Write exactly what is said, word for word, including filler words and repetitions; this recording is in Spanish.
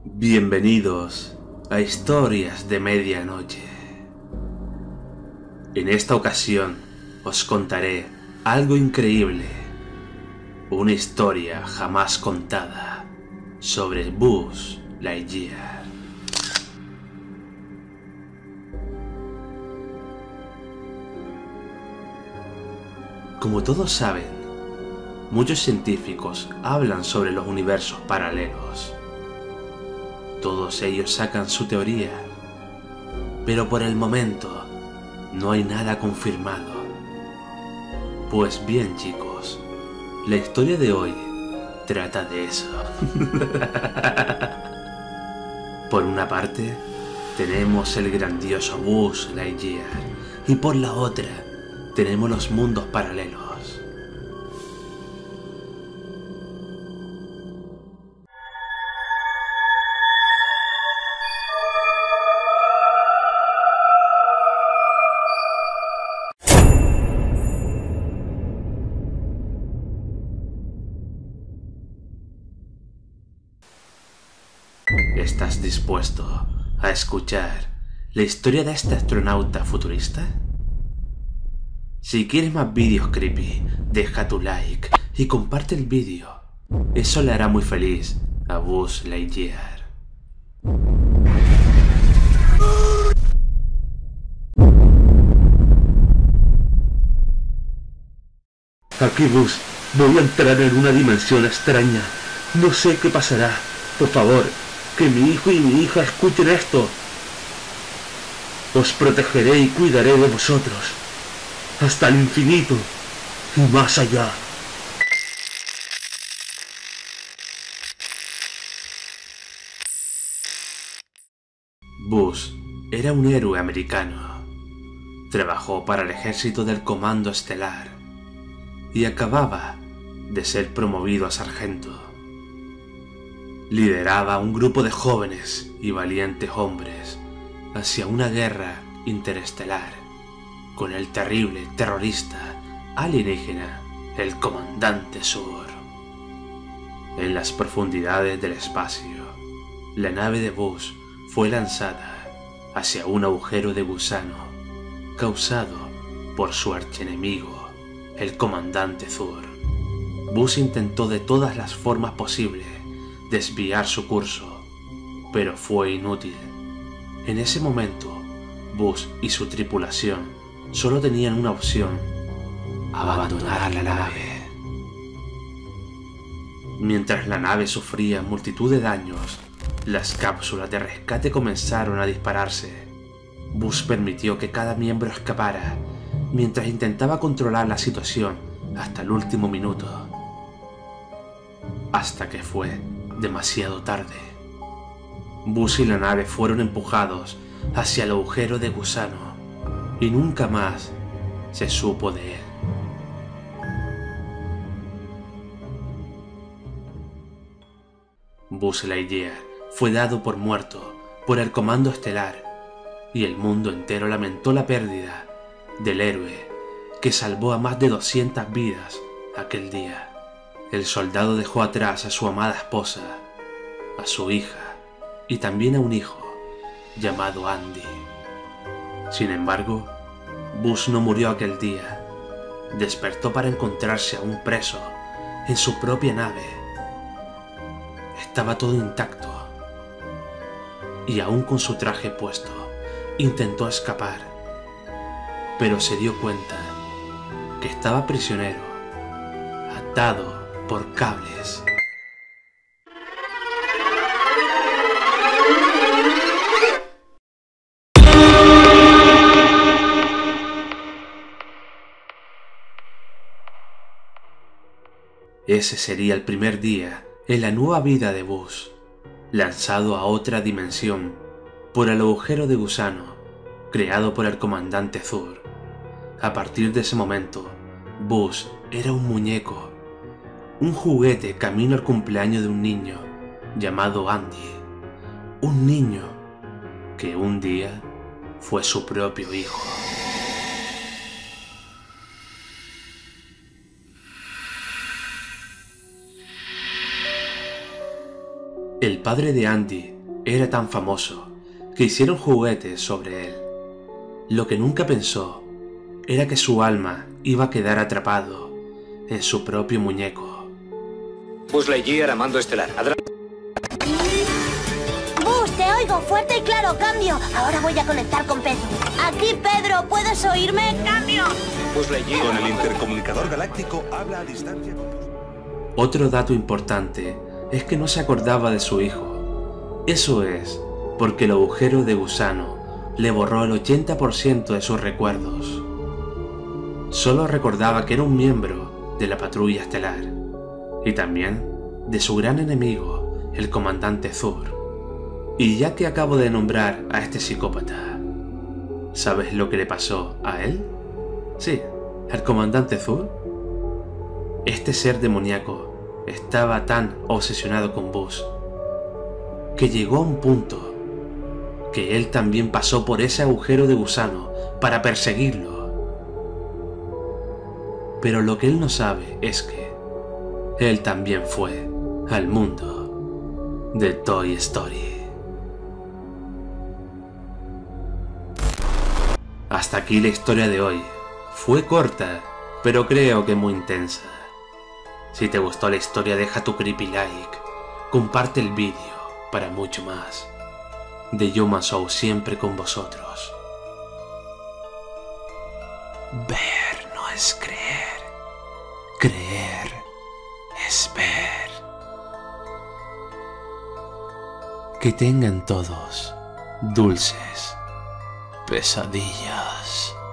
Bienvenidos a Historias de Medianoche. En esta ocasión os contaré algo increíble, una historia jamás contada sobre Buzz Lightyear. Como todos saben, muchos científicos hablan sobre los universos paralelos. Todos ellos sacan su teoría, pero por el momento no hay nada confirmado. Pues bien, chicos, la historia de hoy trata de eso. Por una parte, tenemos el grandioso Buzz Lightyear, y por la otra, tenemos los mundos paralelos. ¿Estás dispuesto a escuchar la historia de este astronauta futurista? Si quieres más vídeos creepy, deja tu like y comparte el vídeo. Eso le hará muy feliz a Buzz Lightyear. Aquí Buzz, voy a entrar en una dimensión extraña. No sé qué pasará. Por favor, que mi hijo y mi hija escuchen esto. Os protegeré y cuidaré de vosotros, hasta el infinito y más allá. Buzz era un héroe americano. Trabajó para el ejército del Comando Estelar y acababa de ser promovido a sargento. Lideraba un grupo de jóvenes y valientes hombres hacia una guerra interestelar con el terrible terrorista alienígena, el Comandante Sur. En las profundidades del espacio, la nave de Buzz fue lanzada hacia un agujero de gusano causado por su archienemigo, el Comandante Sur. Buzz intentó de todas las formas posibles desviar su curso, pero fue inútil. En ese momento, Buzz y su tripulación solo tenían una opción: abandonar la nave. Mientras la nave sufría multitud de daños, las cápsulas de rescate comenzaron a dispararse. Buzz permitió que cada miembro escapara, mientras intentaba controlar la situación hasta el último minuto. Hasta que fue demasiado tarde. Buzz y la nave fueron empujados hacia el agujero de gusano y nunca más se supo de él. Buzz Lightyear fue dado por muerto por el Comando Estelar y el mundo entero lamentó la pérdida del héroe que salvó a más de doscientas vidas aquel día. El soldado dejó atrás a su amada esposa, a su hija y también a un hijo llamado Andy. Sin embargo, Buzz no murió aquel día. Despertó para encontrarse aún preso en su propia nave. Estaba todo intacto y aún con su traje puesto intentó escapar, pero se dio cuenta que estaba prisionero, atado por cables. Ese sería el primer día en la nueva vida de Buzz, lanzado a otra dimensión por el agujero de gusano creado por el Comandante Zur. A partir de ese momento, Buzz era un muñeco, un juguete camino al cumpleaños de un niño llamado Andy, un niño que un día fue su propio hijo. El padre de Andy era tan famoso que hicieron juguetes sobre él. Lo que nunca pensó era que su alma iba a quedar atrapado en su propio muñeco. Buzz Lightyear a mando estelar. Adelante. Buzz, te oigo fuerte y claro, cambio. Ahora voy a conectar con Pedro. Aquí, Pedro, ¿puedes oírme? ¡Cambio! Buzz Lightyear. Con el intercomunicador galáctico habla a distancia. Otro dato importante es que no se acordaba de su hijo. Eso es porque el agujero de gusano le borró el ochenta por ciento de sus recuerdos. Solo recordaba que era un miembro de la patrulla estelar y también de su gran enemigo, el comandante Zur. Y ya que acabo de nombrar a este psicópata, ¿sabes lo que le pasó a él? Sí, al comandante Zur. Este ser demoníaco estaba tan obsesionado con Buzz que llegó a un punto que él también pasó por ese agujero de gusano para perseguirlo. Pero lo que él no sabe es que él también fue al mundo de Toy Story. Hasta aquí la historia de hoy. Fue corta, pero creo que muy intensa. Si te gustó la historia, deja tu creepy like, comparte el vídeo para mucho más. The Human Show siempre con vosotros. Ver no es creer, creer es ver. Que tengan todos dulces pesadillas.